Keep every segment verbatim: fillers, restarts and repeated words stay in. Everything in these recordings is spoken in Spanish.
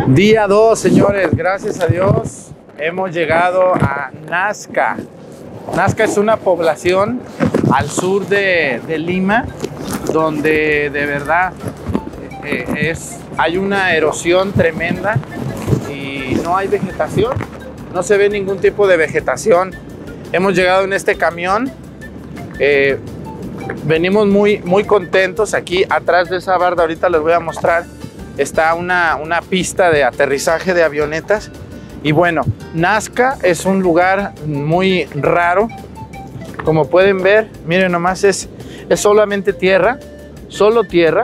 Día dos, señores, gracias a Dios hemos llegado a Nazca. Nazca es una población al sur de, de Lima, donde de verdad eh, es, hay una erosión tremenda y no hay vegetación, no se ve ningún tipo de vegetación. Hemos llegado en este camión, eh, venimos muy, muy contentos. Aquí atrás de esa barda, ahorita les voy a mostrar, está una, una pista de aterrizaje de avionetas. Y bueno, Nazca es un lugar muy raro. Como pueden ver, miren nomás, es, es solamente tierra, solo tierra,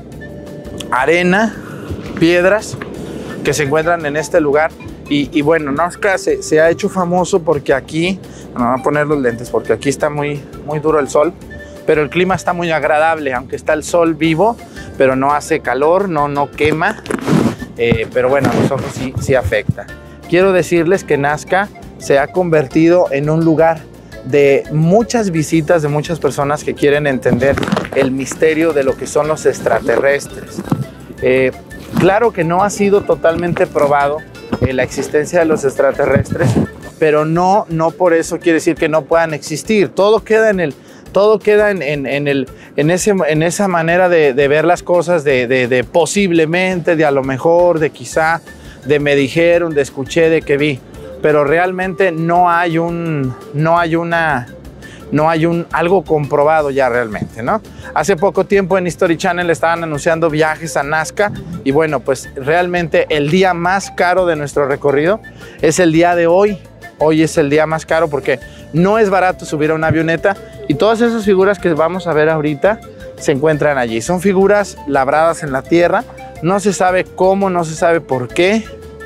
arena, piedras que se encuentran en este lugar. Y, y bueno, Nazca se, se ha hecho famoso porque aquí, me voy a poner los lentes porque aquí está muy, muy duro el sol, pero el clima está muy agradable, aunque está el sol vivo, pero no hace calor, no, no quema, eh, pero bueno, a nosotros sí, sí afecta. Quiero decirles que Nazca se ha convertido en un lugar de muchas visitas de muchas personas que quieren entender el misterio de lo que son los extraterrestres. Eh, claro que no ha sido totalmente probado eh, la existencia de los extraterrestres, pero no, no por eso quiere decir que no puedan existir. Todo queda en el... Todo queda en, en, en, el, en, ese, en esa manera de, de ver las cosas, de, de, de posiblemente, de a lo mejor, de quizá, de me dijeron, de escuché, de que vi. Pero realmente no hay un, no hay una, no hay un, algo comprobado ya realmente, ¿no? Hace poco tiempo en History Channel estaban anunciando viajes a Nazca y bueno, pues realmente el día más caro de nuestro recorrido es el día de hoy. Hoy es el día más caro porque no es barato subir a una avioneta y todas esas figuras que vamos a ver ahorita se encuentran allí. Son figuras labradas en la tierra, no se sabe cómo, no se sabe por qué,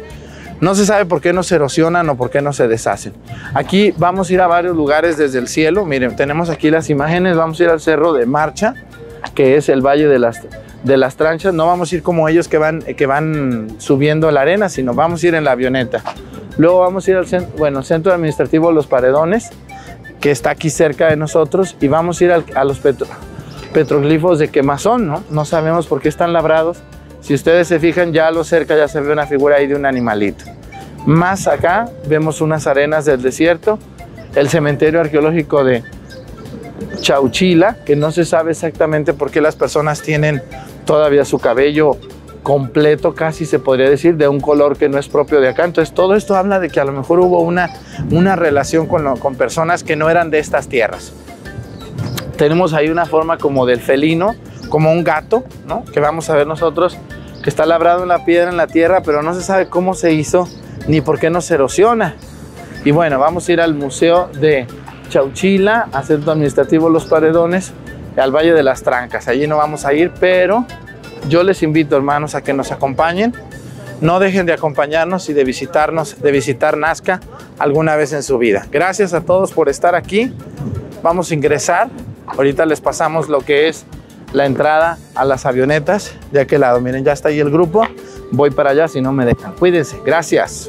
no se sabe por qué no se erosionan o por qué no se deshacen. Aquí vamos a ir a varios lugares desde el cielo. Miren, tenemos aquí las imágenes, vamos a ir al Cerro de Marcha, que es el Valle de las, de las Tranchas. No vamos a ir como ellos que van, que van subiendo la arena, sino vamos a ir en la avioneta. Luego vamos a ir al centro, bueno, centro administrativo Los Paredones, que está aquí cerca de nosotros, y vamos a ir al, a los petro, petroglifos de Quemazón, ¿no? No sabemos por qué están labrados. Si ustedes se fijan, ya a lo cerca ya se ve una figura ahí de un animalito. Más acá vemos unas arenas del desierto, el cementerio arqueológico de Chauchila, que no se sabe exactamente por qué las personas tienen todavía su cabello completo, casi se podría decir, de un color que no es propio de acá. Entonces todo esto habla de que a lo mejor hubo una, una relación con, lo, con personas que no eran de estas tierras. Tenemos ahí una forma como del felino, como un gato, ¿no? Que vamos a ver nosotros, que está labrado en la piedra, en la tierra, pero no se sabe cómo se hizo ni por qué no se erosiona. Y bueno, vamos a ir al Museo de Chauchila, al Centro Administrativo Los Paredones, al Valle de las Trancas. Allí no vamos a ir, pero yo les invito, hermanos, a que nos acompañen. No dejen de acompañarnos y de visitarnos, de visitar Nazca alguna vez en su vida. Gracias a todos por estar aquí. Vamos a ingresar. Ahorita les pasamos lo que es la entrada a las avionetas. ¿De aquel lado? Miren, ya está ahí el grupo. Voy para allá si no me dejan. Cuídense. Gracias.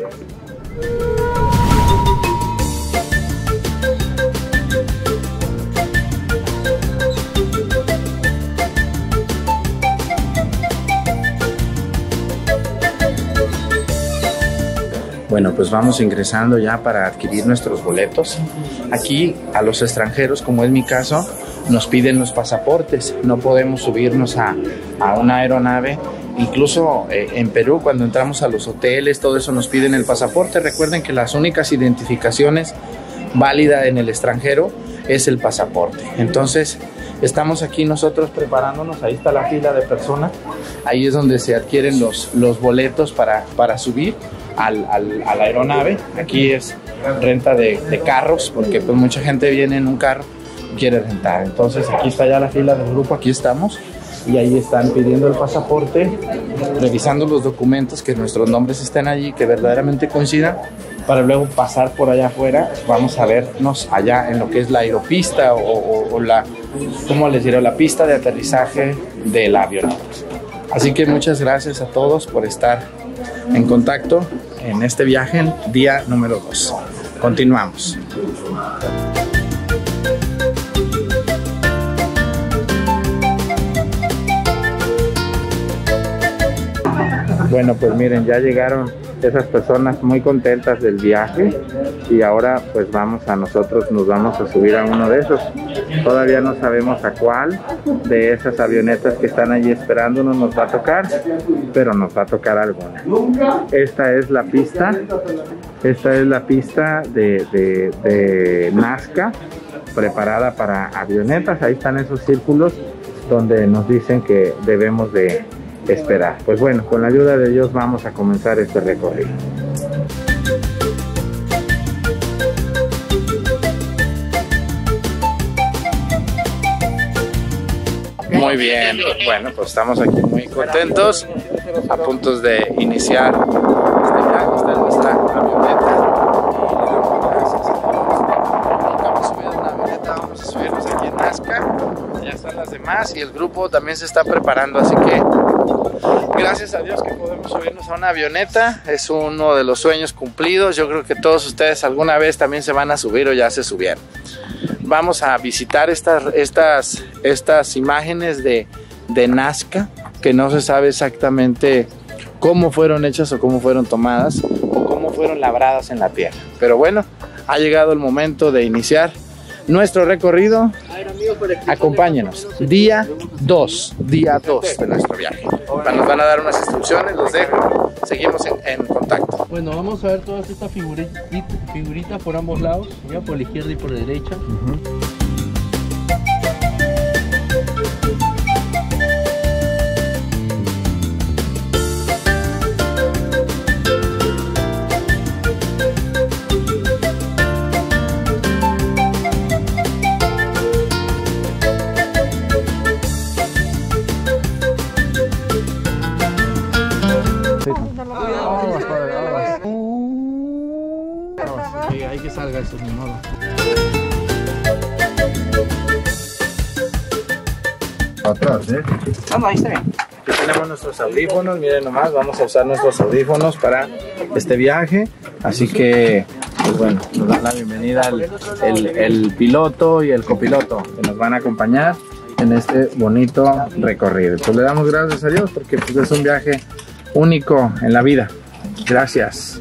Bueno, pues vamos ingresando ya para adquirir nuestros boletos. Aquí a los extranjeros, como es mi caso, nos piden los pasaportes. No podemos subirnos a, a una aeronave. Incluso eh, en Perú, cuando entramos a los hoteles, todo eso nos piden el pasaporte. Recuerden que las únicas identificaciones válidas en el extranjero es el pasaporte. Entonces, estamos aquí nosotros preparándonos. Ahí está la fila de personas. Ahí es donde se adquieren los, los boletos para, para subir Al, al, a la aeronave. Aquí es renta de, de carros, porque pues mucha gente viene en un carro y quiere rentar. Entonces aquí está ya la fila del grupo, aquí estamos, y ahí están pidiendo el pasaporte, revisando los documentos, que nuestros nombres estén allí, que verdaderamente coincidan, para luego pasar por allá afuera. Vamos a vernos allá en lo que es la aeropista o, o, o la, ¿cómo les diré? La pista de aterrizaje del avión. Así que muchas gracias a todos por estar en contacto en este viaje, día número dos. Continuamos. Bueno, pues miren, ya llegaron esas personas muy contentas del viaje y ahora pues vamos a nosotros, nos vamos a subir a uno de esos. Todavía no sabemos a cuál de esas avionetas que están allí esperándonos nos va a tocar, pero nos va a tocar alguna. Esta es la pista, esta es la pista de, de, de Nazca, preparada para avionetas. Ahí están esos círculos donde nos dicen que debemos de esperar. Pues bueno, con la ayuda de Dios vamos a comenzar este recorrido. Muy bien, bueno, pues estamos aquí muy contentos, a punto de iniciar este viaje. Está en nuestra avioneta y le damos gracias a Dios. Nunca hemos subido una avioneta, vamos a subirnos aquí en Nazca. Ya están las demás y el grupo también se está preparando, así que gracias a Dios que podemos subirnos a una avioneta. Es uno de los sueños cumplidos. Yo creo que todos ustedes alguna vez también se van a subir o ya se subieron. Vamos a visitar estas, estas, estas imágenes de, de Nazca, que no se sabe exactamente cómo fueron hechas o cómo fueron tomadas o cómo fueron labradas en la tierra. Pero bueno, ha llegado el momento de iniciar nuestro recorrido. Acompáñenos, día dos, día dos de nuestro viaje. Nos van a dar unas instrucciones, los dejo, seguimos en, en contacto. Bueno, vamos a ver todas estas figuritas, figuritas por ambos lados, ya por la izquierda y por la derecha. Uh-huh. Hay que salga eso, ni modo. Atrás, ¿eh? Ah, ahí está bien. Aquí tenemos nuestros audífonos, miren nomás, vamos a usar nuestros audífonos para este viaje. Así que, pues bueno, nos da la bienvenida el, el, el piloto y el copiloto que nos van a acompañar en este bonito recorrido. Pues le damos gracias a Dios porque pues, es un viaje único en la vida. Gracias.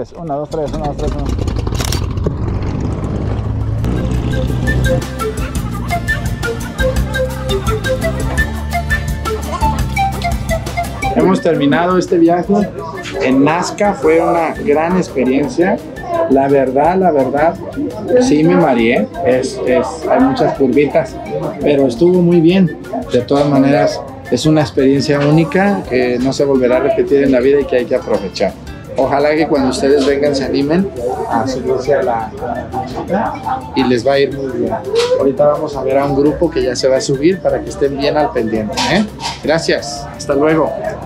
Una, dos, tres, una, dos, tres, uno. Hemos terminado este viaje en Nazca, fue una gran experiencia. La verdad, la verdad, sí me mareé, es, es, hay muchas curvitas, pero estuvo muy bien. De todas maneras, es una experiencia única que no se volverá a repetir en la vida y que hay que aprovechar. Ojalá que cuando ustedes vengan se animen a subirse a la, a la y les va a ir muy bien. Ahorita vamos a ver a un grupo que ya se va a subir para que estén bien al pendiente, ¿eh? Gracias, hasta luego.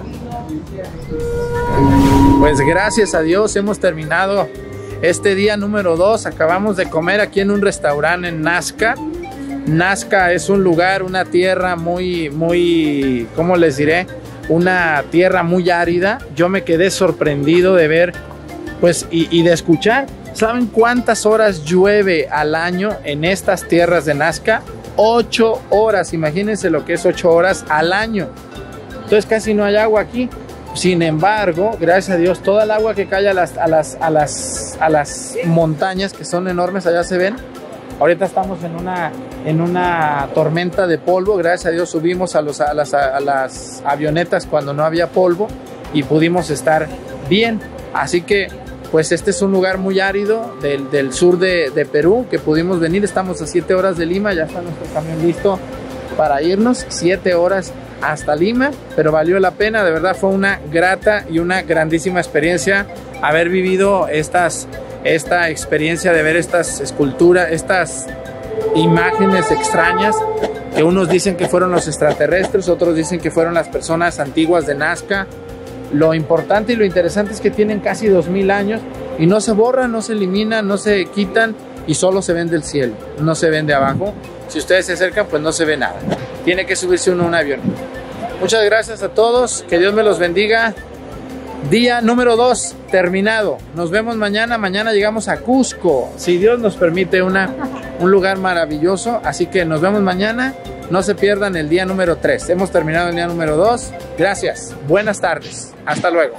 Pues gracias a Dios hemos terminado este día número dos. Acabamos de comer aquí en un restaurante en Nazca. Nazca es un lugar, una tierra muy, muy, ¿cómo les diré? Una tierra muy árida. Yo me quedé sorprendido de ver, pues, y, y de escuchar. ¿Saben cuántas horas llueve al año en estas tierras de Nazca? Ocho horas. Imagínense lo que es ocho horas al año. Entonces casi no hay agua aquí. Sin embargo, gracias a Dios, toda el agua que cae a las, a las, a las, a las montañas, que son enormes, allá se ven. Ahorita estamos en una, en una tormenta de polvo. Gracias a Dios subimos a, los, a, las, a las avionetas cuando no había polvo y pudimos estar bien. Así que, pues este es un lugar muy árido del, del sur de, de Perú, que pudimos venir. Estamos a siete horas de Lima, ya está nuestro camión listo para irnos. siete horas hasta Lima, pero valió la pena. De verdad fue una grata y una grandísima experiencia haber vivido estas, esta experiencia de ver estas esculturas, estas imágenes extrañas, que unos dicen que fueron los extraterrestres, otros dicen que fueron las personas antiguas de Nazca. Lo importante y lo interesante es que tienen casi dos mil años y no se borran, no se eliminan, no se quitan y solo se ven del cielo, no se ven de abajo. Si ustedes se acercan, pues no se ve nada. Tiene que subirse uno a un avión. Muchas gracias a todos. Que Dios me los bendiga. Día número dos terminado. Nos vemos mañana. Mañana llegamos a Cusco. Si Dios nos permite, una, un lugar maravilloso. Así que nos vemos mañana. No se pierdan el día número tres. Hemos terminado el día número dos. Gracias. Buenas tardes. Hasta luego.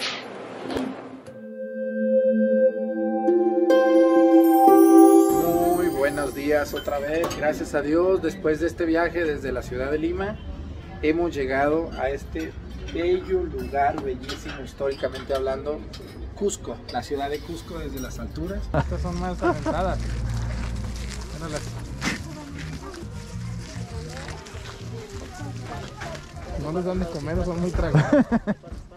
Buenos días otra vez, gracias a Dios. Después de este viaje desde la ciudad de Lima, hemos llegado a este bello lugar, bellísimo históricamente hablando, Cusco, la ciudad de Cusco desde las alturas. Estas son más aventadas. No les dan de comer, son muy tragadas.